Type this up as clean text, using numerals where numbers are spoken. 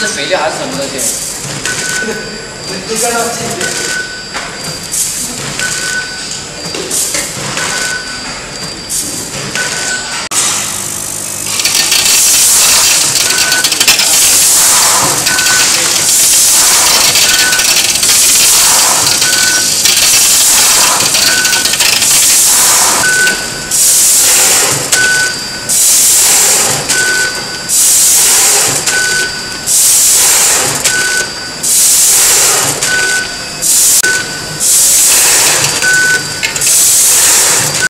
是肥料还是什么东西？ 你看到这边。